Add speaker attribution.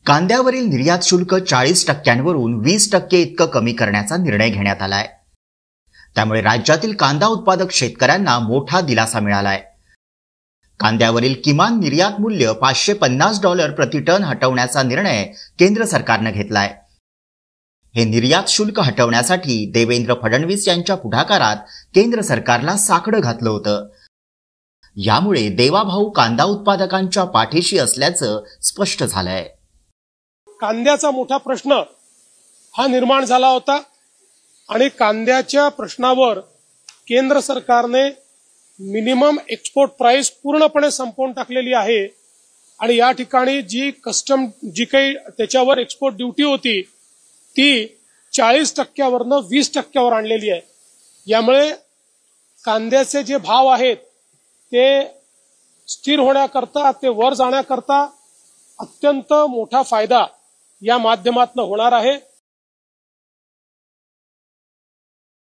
Speaker 1: कांद्यावरील निर्यात शुल्क 40%वरून 20% इतकं कमी करण्याचा निर्णय घेण्यात आलाय. त्यामुळे राज्यातील कांदा उत्पादक शेतकऱ्यांना मोठा दिलासा मिळालाय. कांद्यावरील किमान निर्यात मूल्य $550 प्रति टन हटवण्याचा निर्णय केंद्र सरकारने घेतलाय. हे निर्यात शुल्क हटवण्यासाठी देवेंद्र फडणवीस यांच्या पुढाकारात केंद्र सरकारला साकडं घातलं होतं. यामुळे देवाभाऊ कांदा उत्पादकांच्या पाठीशी असल्याचं स्पष्ट झालंय.
Speaker 2: कांद्याचा मोठा प्रश्न हा निर्माण झाला होता आणि कांद्याच्या प्रश्नावर केंद्र सरकारने मिनिमम एक्सपोर्ट प्राइस पूर्णपणे संपवून टाकलेली आहे आणि या ठिकाणी जी काही त्याच्यावर एक्सपोर्ट ड्युटी होती ती 40%वरनं 20%वर आणलेली आहे. यामुळे कांद्याचे जे भाव आहेत ते स्थिर होण्याकरता, ते वर जाण्याकरता अत्यंत मोठा फायदा या माध्यमातून होणार आहे.